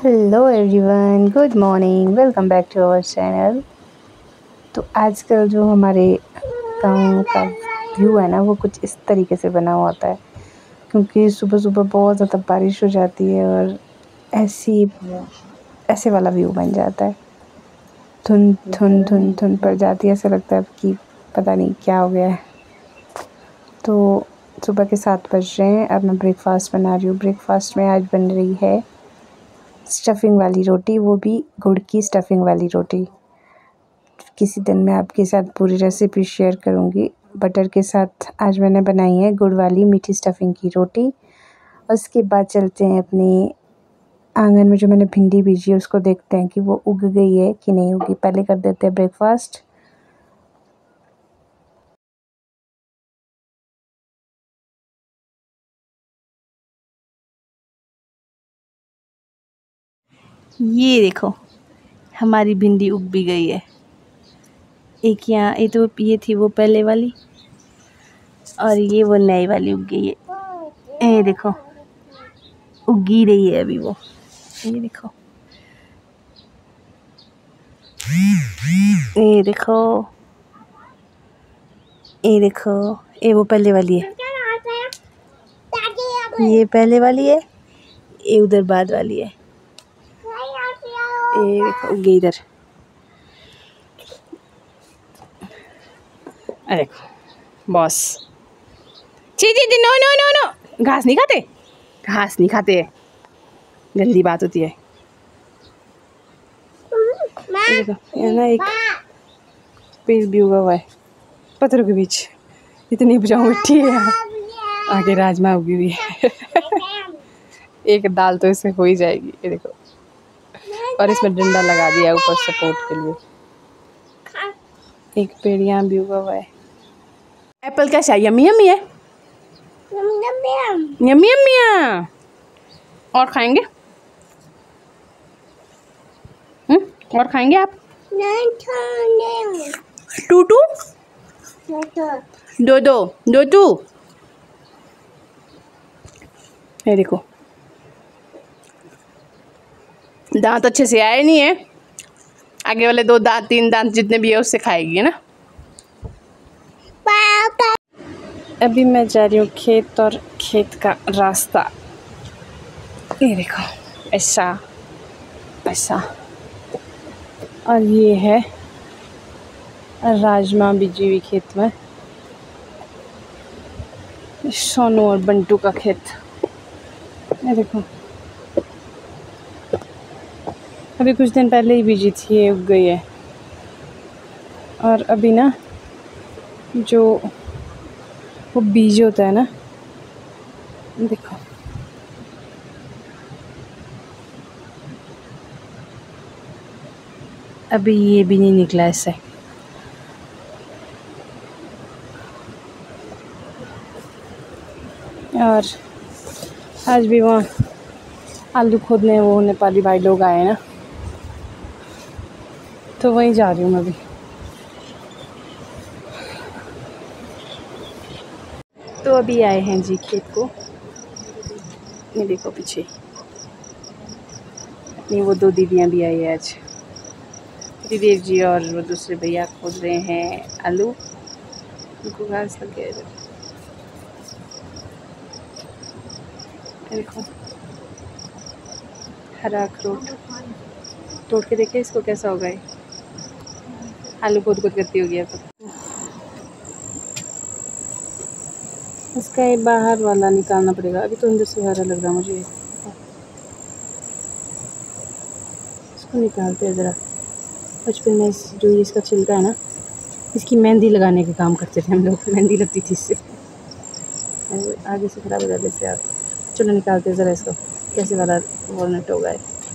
Hello everyone, good morning, welcome back to our channel. तो आजकल जो हमारे गाँव का व्यू है ना, वो कुछ इस तरीके से बना हुआ होता है क्योंकि सुबह सुबह बहुत ज़्यादा बारिश हो जाती है और ऐसे वाला व्यू बन जाता है। धुंध धुंध धुंध धुंध पड़ जाती है, ऐसा लगता है कि पता नहीं क्या हो गया है। तो सुबह के 7 बज रहे हैं, अब मैं ब्रेकफास्ट बना रही हूँ। ब्रेकफास्ट में आज बन रही है स्टफिंग वाली रोटी, वो भी गुड़ की स्टफिंग वाली रोटी। किसी दिन मैं आपके साथ पूरी रेसिपी शेयर करूँगी। बटर के साथ आज मैंने बनाई है गुड़ वाली मीठी स्टफिंग की रोटी। उसके बाद चलते हैं अपने आंगन में, जो मैंने भिंडी बीजी है उसको देखते हैं कि वो उग गई है कि नहीं उगी। पहले कर देते हैं ब्रेकफास्ट। ये देखो, हमारी भिंडी उग भी गई है। एक यहाँ ये थी वो पहले वाली, और ये वो नई वाली उग गई है। ये देखो, उगी रही है अभी वो। ये देखो, ये देखो, ये देखो, ये वो पहले वाली है। ये पहले वाली है, ये उधर बाद वाली है। ये देखो उगी इधर। अरे देखो बॉस, ची नो नो नो नो, घास नहीं खाते, घास नहीं खाते, गंदी बात होती है। देखो ये ना एक पेड़ भी उगा हुआ है पत्थरों के बीच। इतनी उपजाऊ मिट्टी है यहाँ। आगे राजमा उगी हुई है। एक दाल तो इससे हो ही जाएगी। ये देखो, और इसमें डंडा लगा दिया ऊपर सपोर्ट के लिए। एक पेड़ यहाँ भी उगा हुआ है। एप्पल कैसा यम्मी यम्मी है, यम्मी यम्मी है। और खाएंगे? और खाएंगे आप? टू दो दो दो टू। ये देखो, दांत अच्छे से आए नहीं है। आगे वाले 2 दांत 3 दांत जितने भी है उससे खाएगी, है ना। अभी मैं जा रही हूँ खेत, और खेत का रास्ता ये देखो, ऐसा ऐसा। और ये है राजमा बीजी हुई खेत में। सोनू और बंटू का खेत। ये देखो, अभी कुछ दिन पहले ही बीजी थी, ये उग गई है। और अभी ना जो वो बीज होता है ना, देखो अभी ये भी नहीं निकला इससे। और आज भी वहाँ आलू खोदने वो नेपाली भाई लोग आए हैं ना, तो वहीं जा रही हूँ मैं अभी। तो अभी आए हैं जी खेत को। ये देखो पीछे अपनी वो 2 दीदियाँ भी आई है आज। दिदेव जी और वो दूसरे भैया खोद रहे हैं आलू। उनको घास लग गया इधर। देखो हरा अखरोट, तोड़ के देखे इसको कैसा होगा। ये आलू खुद खुद करती होगी अब। इसका ये बाहर वाला निकालना पड़ेगा। अभी तो अंदर से हरा लग रहा मुझे। इसको निकालते हैं ज़रा। बचपन में जो इसका छिलका है ना, इसकी मेहंदी लगाने का काम करते थे हम लोग। मेहंदी लगती थी इससे। आगे से खराब हो जाते इससे आप। चलो निकालते हैं ज़रा इसको, कैसे वाला वॉलनट होगा।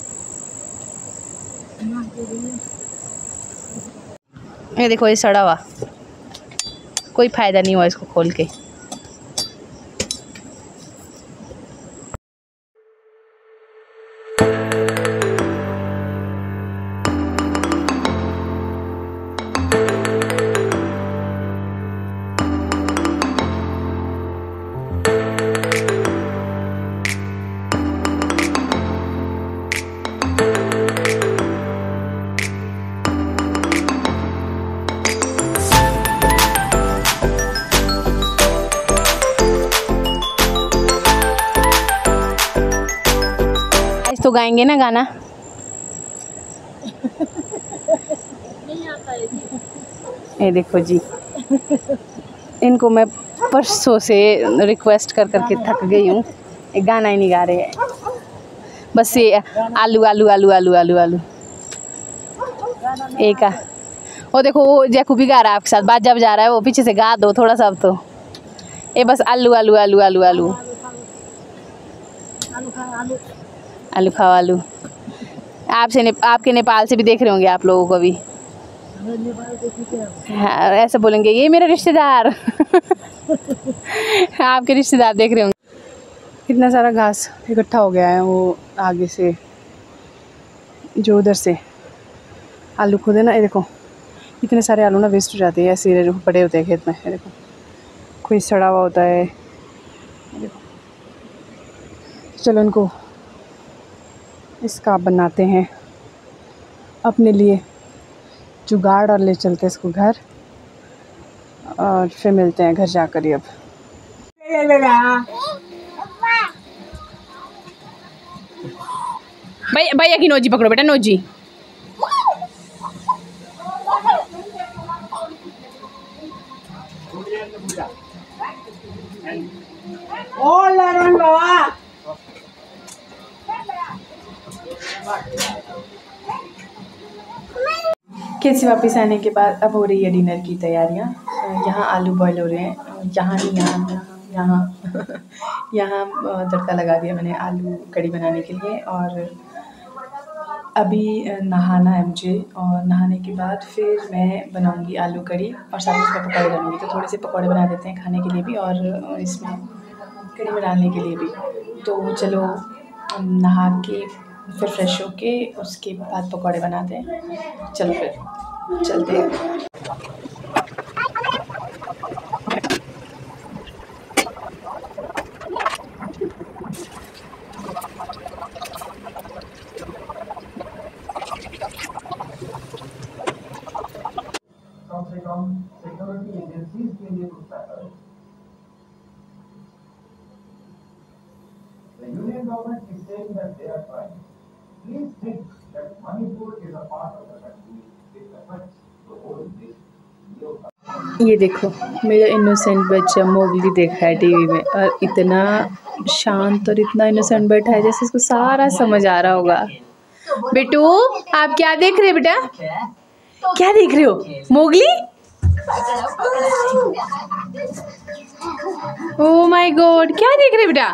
ये देखो, ये सड़ा हुआ, कोई फ़ायदा नहीं हुआ इसको खोल के। तो गाएंगे ना गाना। ये देखो जी, इनको मैं परसों से रिक्वेस्ट कर करके थक गई हूँ, एक गाना ही नहीं गा रहे हैं, बस ये आलू आलू आलू आलू आलू आलू। एक वो देखो वो जैकू भी गा रहा है आपके साथ, बाजा बजा रहा है वो, पीछे से गा दो थोड़ा सा अब तो। ये बस आलू आलू आलू आलू आलू आलू खाओ आलू। आपके नेपाल से भी देख रहे होंगे आप लोगों को भी। हाँ, ऐसे बोलेंगे ये मेरा रिश्तेदार। आपके रिश्तेदार देख रहे होंगे। कितना सारा घास इकट्ठा हो गया है, वो आगे से जो उधर से आलू खुदे ना, ये देखो इतने सारे आलू ना वेस्ट हो जाते हैं, ऐसे पड़े होते हैं खेत में। ये देखो कोई सड़ा हुआ होता है, देखो। चलो इनको इसका बनाते हैं अपने लिए जुगाड़ और ले चलते हैं इसको घर, और फिर मिलते हैं घर जाकर ही। अब भैया की नोजी पकड़ो बेटा, नोजी। खेत से वापस आने के बाद अब हो रही है डिनर की तैयारियाँ। यहाँ आलू बॉईल हो रहे हैं, यहाँ नहीं यहाँ यहाँ तड़का लगा दिया मैंने आलू कड़ी बनाने के लिए। और अभी नहाना है मुझे, और नहाने के बाद फिर मैं बनाऊंगी आलू कड़ी और साथ में उसमें पकौड़े डालूंगी। तो थोड़े से पकौड़े बना देते हैं खाने के लिए भी और इसमें कड़ी में डालने के लिए भी। तो चलो नहा के फिर फ्रेश होके उसके बाद पकौड़े बनाते हैं। चलो फिर चलते हैं। सिक्योरिटी एजेंसीज के लिए कुछ पैसा The union government is saying that they are trying. Please think that Manipur is a part of the country. It affects the whole nation. ये देखो मेरा इनोसेंट बच्चा मोगली देखा है टीवी में, और इतना शांत और इतना इनोसेंट बैठा है जैसे इसको सारा समझ आ रहा होगा। बेटू आप क्या देख रहे हो बेटा, क्या देख रहे हो? मोगली? ओह माय गॉड, क्या देख रहे हो बेटा?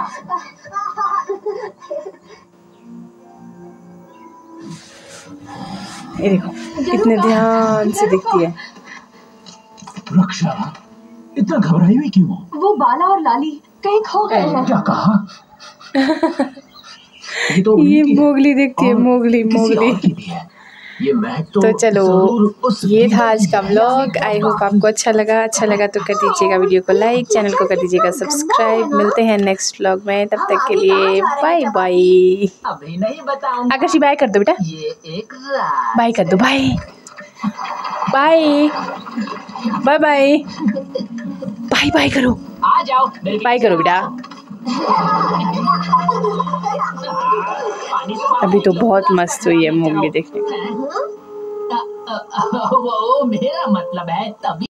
ये देखो कितने ध्यान से दिखती है। रक्षा इतना घबराई हुई क्यों? वो बाला और लाली कहीं खो गए हैं। क्या कहा? ये मोगली दिखती है, मोगली मोगली। ये तो चलो ये था आज का व्लॉग। आई होप आपको अच्छा लगा तो कर दीजिएगा वीडियो को लाइक, चैनल को कर दीजिएगा सब्सक्राइब। मिलते हैं नेक्स्ट व्लॉग में, तब तक के लिए बाय बाय। अभी नहीं बताऊंगा। आकर्षी बाय कर दो बेटा, ये एक बाय कर दो, bye bye bye bye bye bye करो, आ जाओ बाय करो बेटा। अभी तो बहुत मस्त हुई है मोगली देखने। वो मेरा मतलब है तभी